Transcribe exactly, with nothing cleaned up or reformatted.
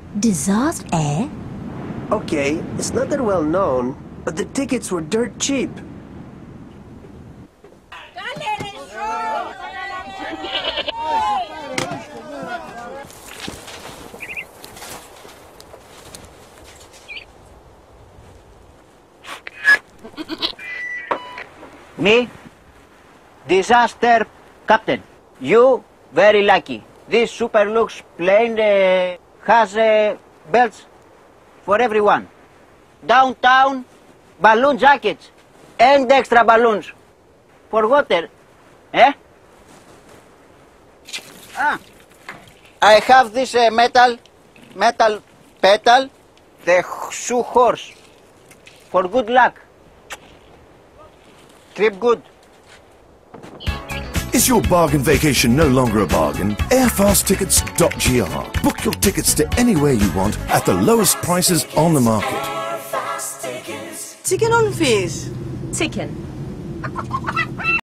Disast Air? Okay, it's not that well known, but the tickets were dirt cheap. Me, disaster captain. You very lucky. This super lux plane uh, has uh, belts for everyone. Downtown balloon jackets and extra balloons for water. Eh? Ah. I have this uh, metal metal pedal, the shoe horse, for good luck. Trip good. Is your bargain vacation no longer a bargain? Airfast tickets dot G R. Book your tickets to anywhere you want at the lowest prices on the market. Chicken on fish. Chicken.